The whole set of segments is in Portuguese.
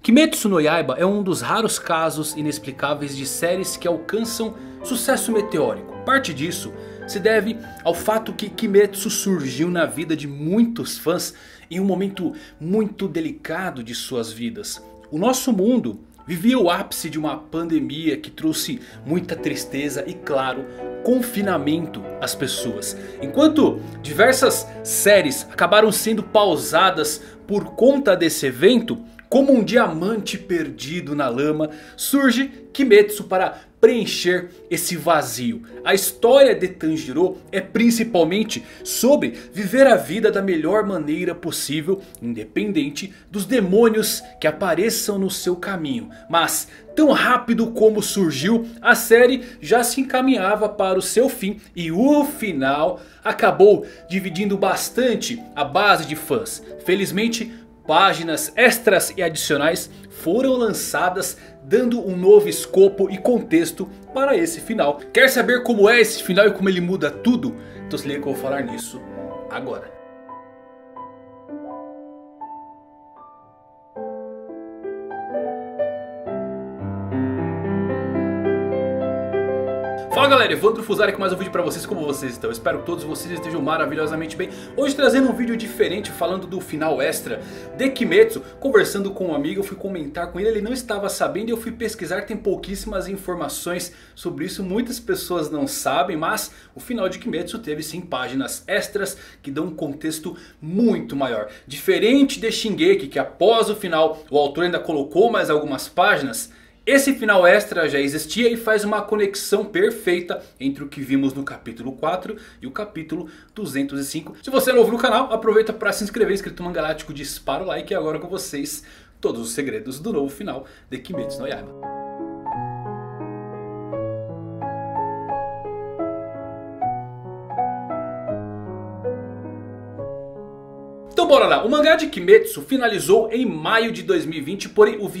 Kimetsu no Yaiba é um dos raros casos inexplicáveis de séries que alcançam sucesso meteórico. Parte disso se deve ao fato que Kimetsu surgiu na vida de muitos fãs em um momento muito delicado de suas vidas. O nosso mundo vivia o ápice de uma pandemia que trouxe muita tristeza e, claro, confinamento às pessoas. Enquanto diversas séries acabaram sendo pausadas por conta desse evento, como um diamante perdido na lama, surge Kimetsu para preencher esse vazio. A história de Tanjiro é principalmente sobre viver a vida da melhor maneira possível, independente dos demônios que apareçam no seu caminho. Mas tão rápido como surgiu, a série já se encaminhava para o seu fim. E o final acabou dividindo bastante a base de fãs. Felizmente, páginas extras e adicionais foram lançadas, dando um novo escopo e contexto para esse final. Quer saber como é esse final e como ele muda tudo? Então se liga que eu vou falar nisso agora. Fala galera, Evandro Fusari com mais um vídeo pra vocês. Como vocês estão? Espero que todos vocês estejam maravilhosamente bem. Hoje trazendo um vídeo diferente, falando do final extra de Kimetsu. Conversando com um amigo, eu fui comentar com ele, ele não estava sabendo e eu fui pesquisar. Tem pouquíssimas informações sobre isso, muitas pessoas não sabem. Mas o final de Kimetsu teve sim páginas extras que dão um contexto muito maior. Diferente de Shingeki, que após o final o autor ainda colocou mais algumas páginas, esse final extra já existia e faz uma conexão perfeita entre o que vimos no capítulo 4 e o capítulo 205. Se você é novo no canal, aproveita para se inscrever, inscrito no Mangalático, dispara o like e agora com vocês todos os segredos do novo final de Kimetsu no Yaiba. Então bora lá, o mangá de Kimetsu finalizou em maio de 2020, porém o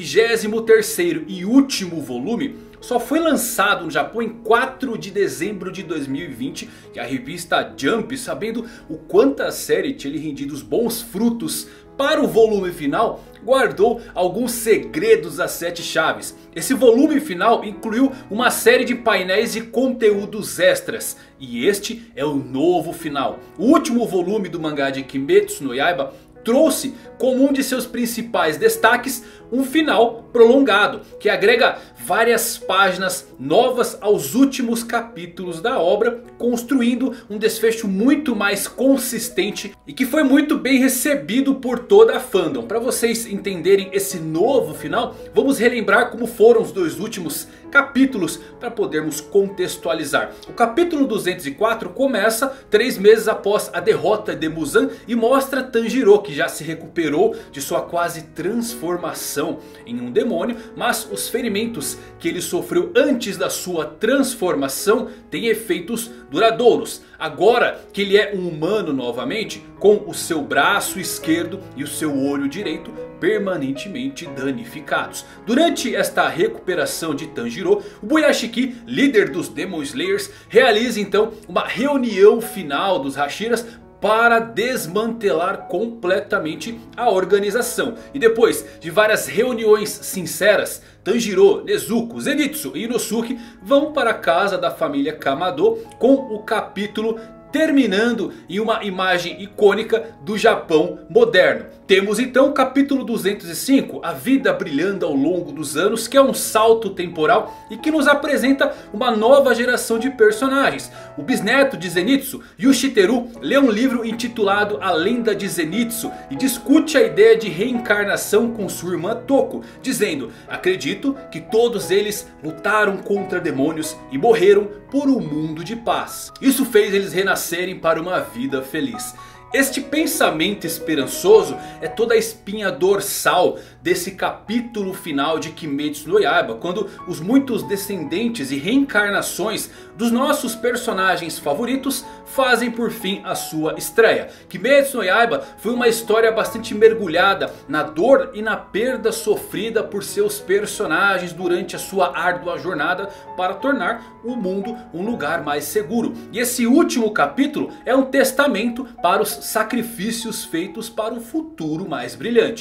23º e último volume só foi lançado no Japão em 4 de dezembro de 2020. E a revista Jump, sabendo o quanto a série tinha lhe rendido os bons frutos para o volume final, guardou alguns segredos às 7 chaves. Esse volume final incluiu uma série de painéis e conteúdos extras. E este é o novo final. O último volume do mangá de Kimetsu no Yaiba trouxe como um de seus principais destaques um final prolongado, que agrega várias páginas novas aos últimos capítulos da obra, construindo um desfecho muito mais consistente e que foi muito bem recebido por toda a fandom. Para vocês entenderem esse novo final, vamos relembrar como foram os dois últimos capítulos para podermos contextualizar. O capítulo 204 começa 3 meses após a derrota de Muzan e mostra Tanjiro, que já se recuperou de sua quase transformação em um demônio, mas os ferimentos que ele sofreu antes da sua transformação têm efeitos duradouros. Agora que ele é um humano novamente, com o seu braço esquerdo e o seu olho direito permanentemente danificados. Durante esta recuperação de Tanjiro, o Boyashiki, líder dos Demon Slayers, realiza então uma reunião final dos Hashiras para desmantelar completamente a organização. E depois de várias reuniões sinceras, Tanjiro, Nezuko, Zenitsu e Inosuke vão para a casa da família Kamado, com o capítulo terminando em uma imagem icônica do Japão moderno. Temos então o capítulo 205, a vida brilhando ao longo dos anos, que é um salto temporal e que nos apresenta uma nova geração de personagens. O bisneto de Zenitsu, Yushiteru, lê um livro intitulado A Lenda de Zenitsu e discute a ideia de reencarnação com sua irmã Toko, dizendo: acredito que todos eles lutaram contra demônios e morreram por um mundo de paz. Isso fez eles renascerem para uma vida feliz. Este pensamento esperançoso é toda a espinha dorsal desse capítulo final de Kimetsu no Yaiba, quando os muitos descendentes e reencarnações dos nossos personagens favoritos fazem por fim a sua estreia. Kimetsu no Yaiba foi uma história bastante mergulhada na dor e na perda sofrida por seus personagens durante a sua árdua jornada para tornar o mundo um lugar mais seguro. E esse último capítulo é um testamento para os sacrifícios feitos para um futuro mais brilhante.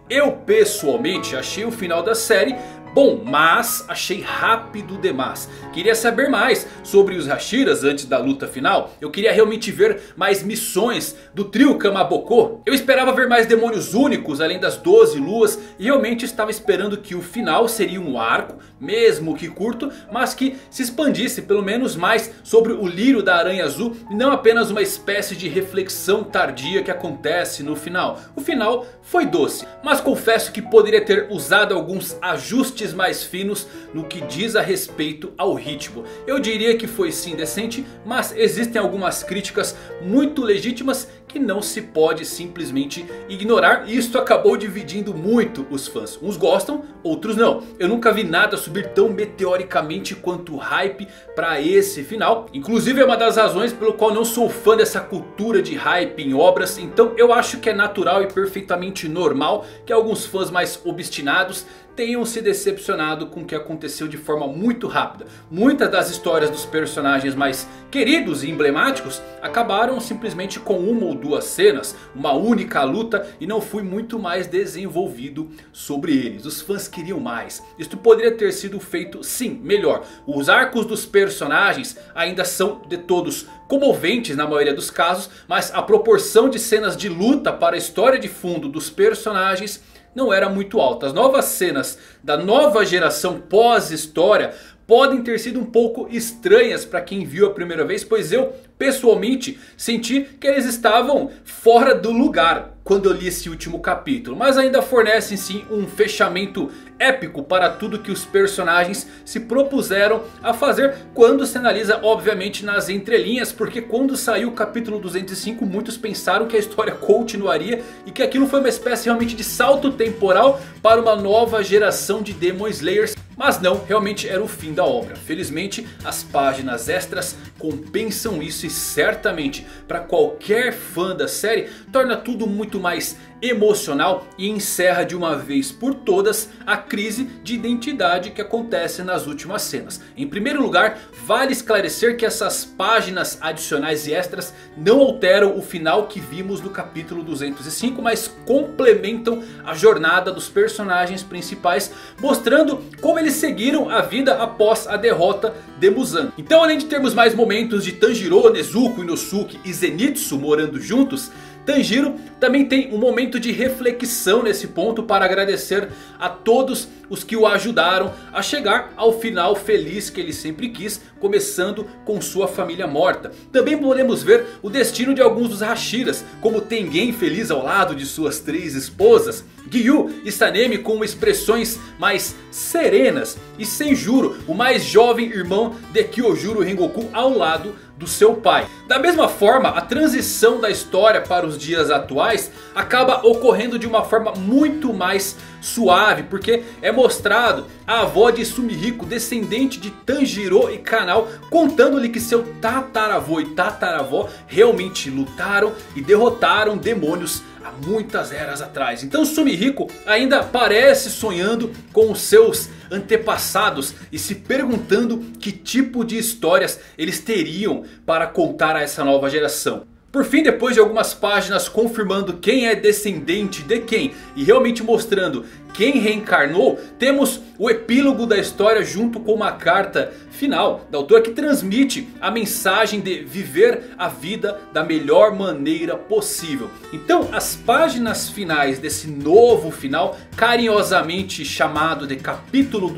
Eu pessoalmente achei o final da série bom, mas achei rápido demais. Queria saber mais sobre os Hashiras antes da luta final. Eu queria realmente ver mais missões do trio Kamaboko. Eu esperava ver mais demônios únicos além das 12 luas. E realmente estava esperando que o final seria um arco, mesmo que curto, mas que se expandisse pelo menos mais sobre o lírio da Aranha Azul. E não apenas uma espécie de reflexão tardia que acontece no final. O final foi doce, mas confesso que poderia ter usado alguns ajustes mais finos no que diz a respeito ao ritmo. Eu diria que foi sim decente, mas existem algumas críticas muito legítimas que não se pode simplesmente ignorar. E isto acabou dividindo muito os fãs. Uns gostam, outros não. Eu nunca vi nada subir tão meteoricamente quanto o hype para esse final. Inclusive é uma das razões pelo qual não sou fã dessa cultura de hype em obras. Então eu acho que é natural e perfeitamente normal que alguns fãs mais obstinados tenham se decepcionado com o que aconteceu de forma muito rápida. Muitas das histórias dos personagens mais queridos e emblemáticos acabaram simplesmente com uma ou duas cenas, uma única luta, e não foi muito mais desenvolvido sobre eles. Os fãs queriam mais. Isto poderia ter sido feito sim, melhor. Os arcos dos personagens ainda são de todos comoventes na maioria dos casos, mas a proporção de cenas de luta para a história de fundo dos personagens não era muito alta. As novas cenas da nova geração pós-história podem ter sido um pouco estranhas para quem viu a primeira vez, pois eu pessoalmente senti que eles estavam fora do lugar quando eu li esse último capítulo. Mas ainda fornecem sim um fechamento épico para tudo que os personagens se propuseram a fazer, quando se analisa obviamente nas entrelinhas. Porque quando saiu o capítulo 205 muitos pensaram que a história continuaria e que aquilo foi uma espécie realmente de salto temporal para uma nova geração de Demon Slayers. Mas não, realmente era o fim da obra. Felizmente as páginas extras compensam isso e certamente para qualquer fã da série torna tudo muito mais emocional e encerra de uma vez por todas a crise de identidade que acontece nas últimas cenas. Em primeiro lugar, vale esclarecer que essas páginas adicionais e extras não alteram o final que vimos no capítulo 205, mas complementam a jornada dos personagens principais, mostrando como eles seguiram a vida após a derrota de Muzan. Então, além de termos mais momentos de Tanjiro, Nezuko, Inosuke e Zenitsu morando juntos, Tanjiro também tem um momento de reflexão nesse ponto para agradecer a todos os que o ajudaram a chegar ao final feliz que ele sempre quis, começando com sua família morta. Também podemos ver o destino de alguns dos Hashiras, como Tengen feliz ao lado de suas 3 esposas, Giyu e Sanemi com expressões mais serenas, e Senjuro, o mais jovem irmão de Kyojuro Rengoku, ao lado do seu pai. Da mesma forma, a transição da história para os dias atuais acaba ocorrendo de uma forma muito mais suave, porque é mostrado a avó de Sumihiko, descendente de Tanjiro e Kanao, contando-lhe que seu tataravô e tataravó realmente lutaram e derrotaram demônios há muitas eras atrás. Então Sumihiko ainda parece sonhando com os seus antepassados e se perguntando que tipo de histórias eles teriam para contar a essa nova geração. Por fim, depois de algumas páginas confirmando quem é descendente de quem e realmente mostrando quem reencarnou, temos o epílogo da história junto com uma carta final da autora que transmite a mensagem de viver a vida da melhor maneira possível. Então as páginas finais desse novo final, carinhosamente chamado de capítulo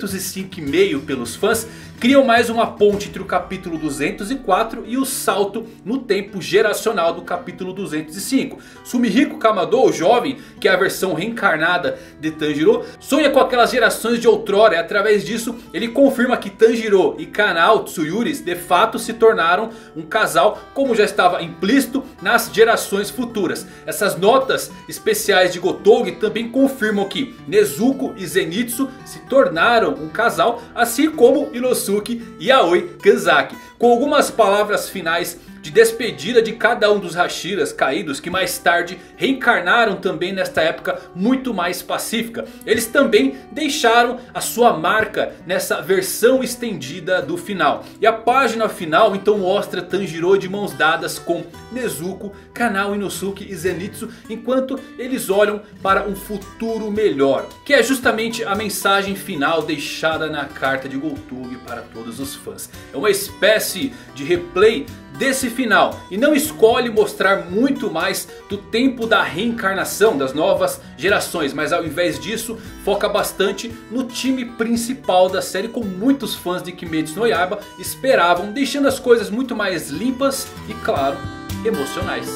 205,5 pelos fãs, criam mais uma ponte entre o capítulo 204 e o salto no tempo geracional do capítulo 205. Sumihiko Kamado, o jovem, que é a versão reencarnada de Tanjiro, sonha com aquelas gerações de outrora, e através disso ele confirma que Tanjiro e Kanao Tsuyuris de fato se tornaram um casal, como já estava implícito nas gerações futuras. Essas notas especiais de Gotouge também confirmam que Nezuko e Zenitsu se tornaram um casal, assim como Inosuke e Aoi Kanzaki. Com algumas palavras finais de despedida de cada um dos Hashiras caídos, que mais tarde reencarnaram também nesta época muito mais pacífica. Eles também deixaram a sua marca nessa versão estendida do final. E a página final então mostra Tanjiro de mãos dadas com Nezuko, Kanao, Inosuke e Zenitsu, enquanto eles olham para um futuro melhor, que é justamente a mensagem final deixada na carta de Goltug para todos os fãs. É uma espécie de replay desse final, e não escolhe mostrar muito mais do tempo da reencarnação das novas gerações, mas ao invés disso foca bastante no time principal da série, como muitos fãs de Kimetsu no Yaiba esperavam, deixando as coisas muito mais limpas e, claro, emocionais.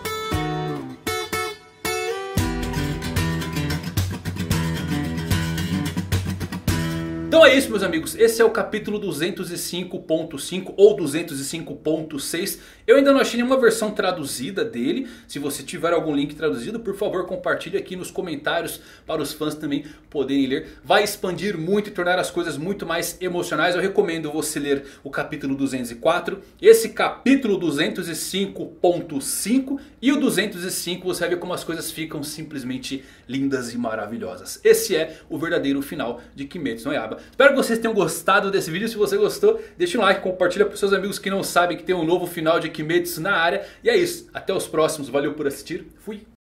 Então é isso, meus amigos, esse é o capítulo 205.5 ou 205.6. Eu ainda não achei nenhuma versão traduzida dele. Se você tiver algum link traduzido, por favor compartilhe aqui nos comentários para os fãs também poderem ler. Vai expandir muito e tornar as coisas muito mais emocionais. Eu recomendo você ler o capítulo 204, esse capítulo 205.5 e o 205. Você vai ver como as coisas ficam simplesmente lindas e maravilhosas. Esse é o verdadeiro final de Kimetsu no Yaiba. Espero que vocês tenham gostado desse vídeo. Se você gostou, deixa um like, compartilha para os seus amigos que não sabem que tem um novo final de Kimetsu na área. E é isso, até os próximos, valeu por assistir, fui!